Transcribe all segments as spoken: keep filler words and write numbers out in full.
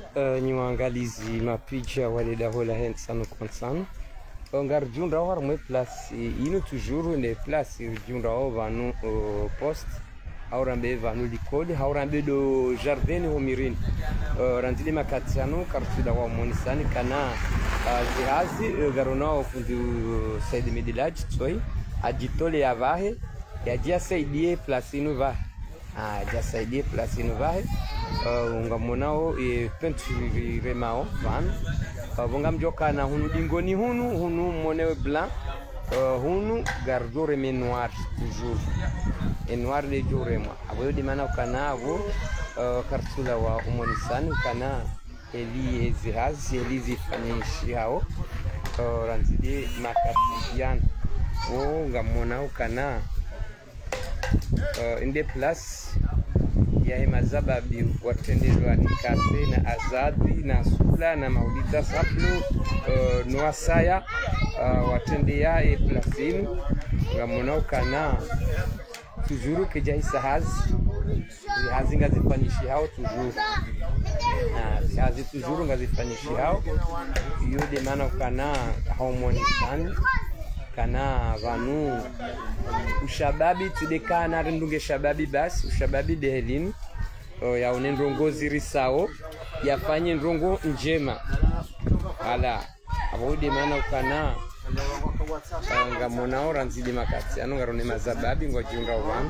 uh, niwaangalizi mapicha wale dahola hen sano konsano ngar junda war mwe place ino toujours ne place junda o vanu uh, post aurambe vanu likoli aurambe do jardin ho mirin uh, randile makatiano kartida wa monisani kana uh, zihazi uh, garona fundi uh, Said Medilaj toy ajitole avahe yadia saidie place ino va ah ja saidie place ino va uh, ungamonao e peinture mao van uh, bonga mjoka na hunu dingoni hunu hunu monewe blanc uh, hunu gardore me noir toujours et noir de jure moi abo di mana kanavo uh, kartula wa umonisani kana eli ezihaz eli zifanishi hao uh, ranzide makatian o ngamona kana uh, inde place ya mazababi watendelwa nikase na azadi na sula na maulida saplo uh, noasaya uh, watendea e placine ngamona kana toujours que já isahaz hazi ngazifanishi hao toujours ah hazi toujours ngazifanishi hao iyo de mana kana hormone sana kana vanu ushababi tudekana rindunge shababi basi ushababi de helin ya unendrongozi risao yafanye ndrongo njema ala abudi mana kana nga monao ranzidi makati anu ngarone mazababi ngo junga wan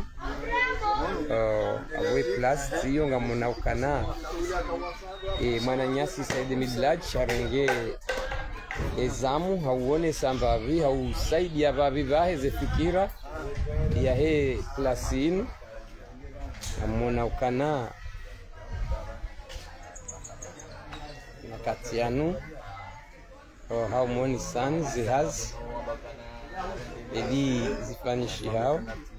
uh awe plus iyo nga monao kana e mana nyasi Said Medilaj charenge ezamu hauone sambavi hau saidi ya babi bahe ze fikira ya he plasin monao kana makati anu oh how many sons he has eli zifanishi hao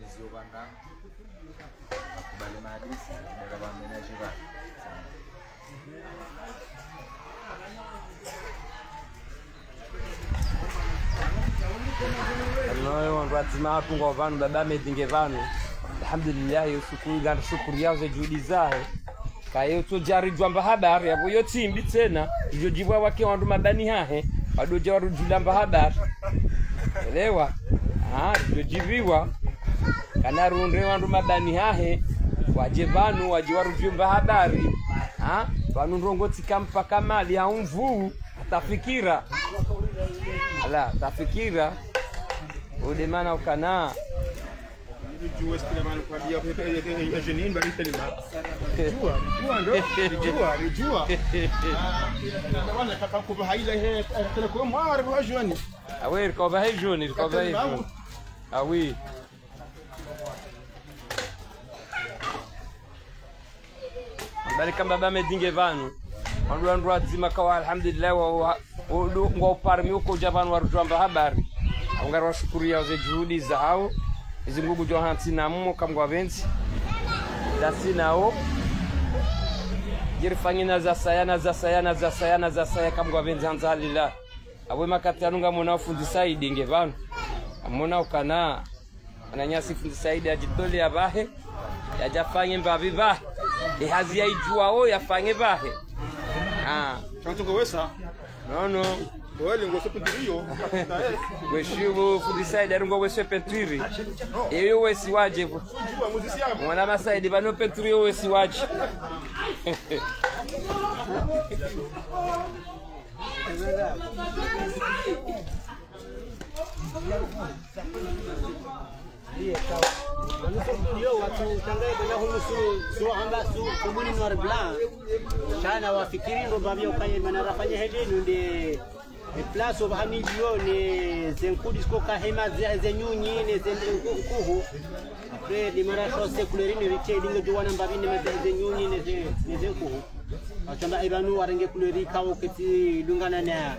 Allah wangu maatu ngo vanu baba medinge vanu alhamdulillah yusuku ganda shukuri yao za juhudi zao kayo to jari jwamba habari yabo yo timbi tena iyo jibwa wake wandu mabani hahe wadoja waru julamba habari elewa ah iyo jibiwa kana runde wandu mabani hahe waje vanu waje waru jumba habari ah vanu ndongoti kampa kamali ya umvu atafikira ala tafikira ode mana ukana jua sikila maana kwa dia ya jenini bali telema jua jua ndo jua jua na wana kaka kwa haila he teleko mwari kwa joni awe kwa bahe joni kwa bahe joni awi bali kama baba medinge vanu wandu wandu azima kwa alhamdulillah wa ngo parmi uko javanu warujamba habari ngara washukuru yao ze juhudi zao izingugu jo hanti na mumo kamgwa benzi dasi nao jirfanyina za sayana za sayana za sayana za saya kamgwa benzi hanzalila abwe makati anunga mona fundi Said ngevanu amona ukana ananyasi fundi Said ajitole abahe yajafanye mbabi ba e hazi yaijua o yafanye bahe ah tanto kowesa no no Wale ngo sepentrio weshibu fundi Said arungo wese penturi eyo wesi waje mwana ma Said bano penturi wesi waje Dia tahu. Lalu dia waktu tanggai benda hulusu suruh amba su kumuni noir blanc. Sana wafikiri ndo babio kanye manarafanya hedeni ndi e place obahani bio ne zenkudi sko ka hema ze nyunyi ne zenkuhu. Après di mara chose couleur ni rite dinga juwana mbabi ne ze nyunyi ne ze ne zenkuhu. Achamba ibanu warenge couleur kawo kiti dungana na.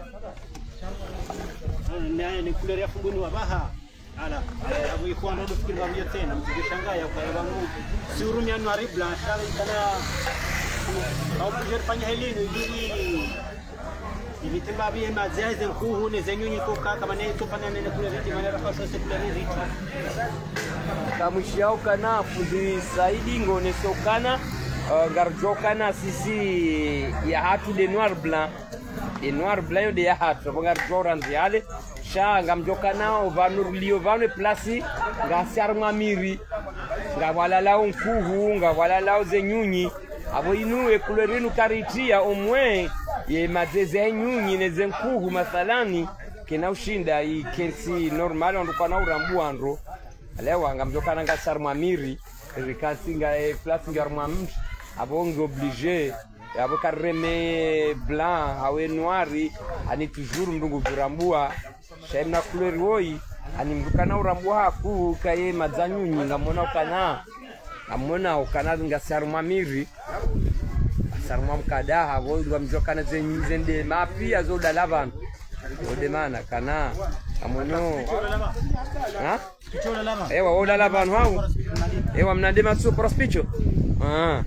Na ne couleur ya fumbuni wabaha. Ala, abu ikhwan ndo fikiri babio tena msikishangaa ya kwa bangu. Surumia noir blanc kala kana au plusieurs fanya helini hivi ibitimba biye mazaze nkuhu ne zenyunyi koka kama ne topana ne kule riti manera kwa sasa kule riti kamushia kana fundi Said ngone sokana uh, garjoka na sisi ya hatu de noir blanc de noir blanc de ya hatu garjora nziale sha ngamjoka nao vanurlio vane plasi ngasiar mamiri ngawala lao nkuhu ngawala lao zenyunyi abo inu ekulerinu karitia omwe ye mazeze nyunyi neze nkuhu mathalani kena ushinda i kensi normal ndo kana urambu andro alewa ngamjoka nanga sar mamiri rikasinga e plasi ngarma msh abo ngo obligé abo kareme blanc awe noiri ani toujours mrungu burambua shaimna couleur woi ani mdukana urambua haku kaye madzanyunyi ngamona ukana amona ukana ngasaruma miri saruma mkada havo ngamjokana zenyi zende mapi azoda lavan odemana kana amono ha ewa ola lavan wao ewa mnandema so prospicho ah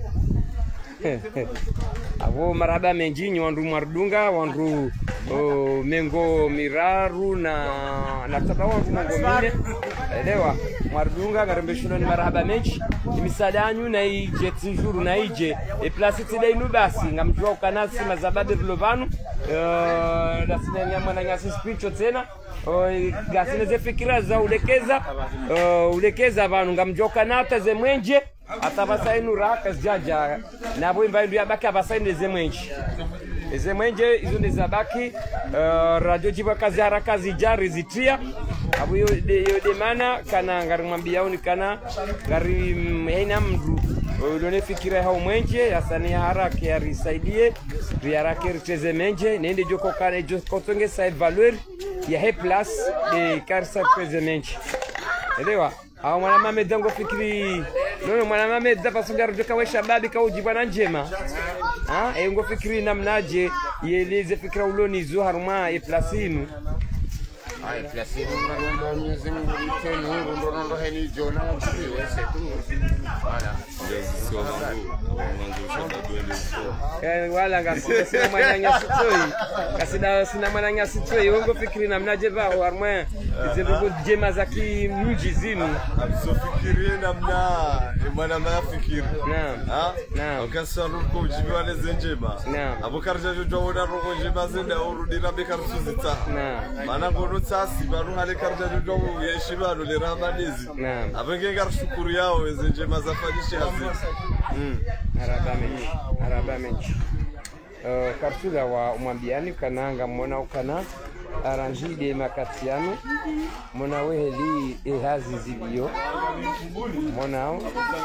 avo maraba menjinyi wandu mardunga wandu oh, mengo miraru na na tata wandu mengo mine elewa mardunga garembeshuna ni maraba menji imisadanyu na ije tijuru na ije e place tide inu basi ngamjua ukanasi mazababe vlovanu uh, dasina nyama na nyasi spicho tena uh, gasine ze fikira za ulekeza uh, ulekeza vanu ngamjua ukanata ze mwenje atabasainu raka jaja nabo imbaindu yabaki abasainu zemwenji zemwenje izo ndezabaki uh, radio jiba kazi haraka zijari zitia abo yo de yo de mana kana ngarimwambia uni kana ngari haina mdu done fikira hao mwenje yasani haraka yarisaidie riarake riteze menje nende joko kana joko tonge sa valeur ya he place de karsa presemente elewa au mwana mame dango fikiri nono mwana mame dapa sungaru joka we shababi ka ujibana njema ha e ngo fikiri namnaje yeleze fikira uloni zo haruma e placinu ai placinu na ndo nyezi mteno ndo ndo heni jona msiwe setu wala ndio eh wala ngasi sina mwana nyasitoi kasida sina mwana nyasitoi ngo fikiri namnaje ba haruma zivugo jema zaki mji zinu abisofikiri namna mwana mafikiri naam ha naam okasaru ko jibiwane zenjema naam abokarja jojo wona roko jema zenda urudira bekaruzita naam mana ngono tsasi banu hale karja jojo yeshibano le ramanizi naam abenge garshukuru yao zenjema zafanishi hazi mm arabamenji arabamenji uh, kartuga wa umwambiani kananga mona ukana arangide makatiano mona weheli ehazi zilio monao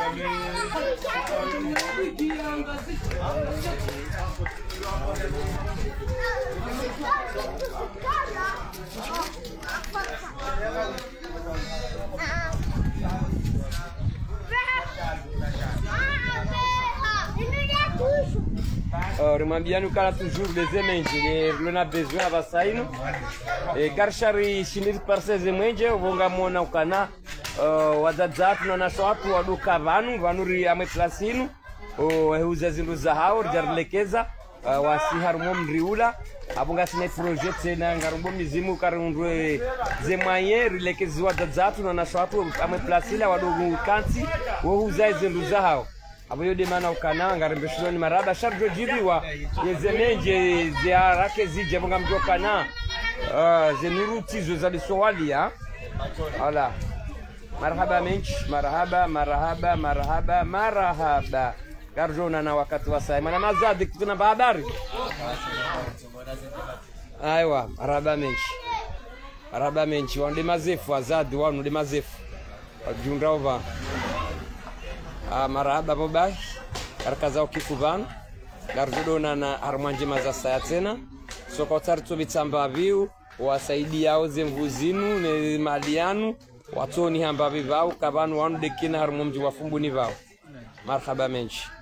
Uh, remambiano kala toujours les emenje le na besoin abasaino e garshari shinir parse zemwenje ubonga mona ukana uh, wadzadzatu na naswatu waduka vanu vanuri amwe plasinu o heuza zindu za hao jarlekeza uh, wasi harumo mriula abonga sine projet tena ngarumbo mizimu karundwe zemaye rilekezi wadzadzatu na naswatu amwe plasila wadugu kanti wo heuza zindu za hao abo yode mana ukana ngarembeshoni maraba sharjo jibiwa yezemenje ziarake zije bonga mjokana uh, zeniruti zo zalisowalia ala marhaba mench marhaba marhaba marhaba marhaba garjona na wakati wa saa mana mazadi kituna habari aiwa marhaba mench marhaba mench wande mazefu azadi wanu de mazefu jundraova Ah, marahaba bobai karkazao kikubano garjudona na harmanje mazasa ya tena soko tarto bitamba viu wasaidia oze mvuzinu ne malianu watoni hamba vivao kabanu wanu dekina harmomji wafumbuni vao marhaba menchi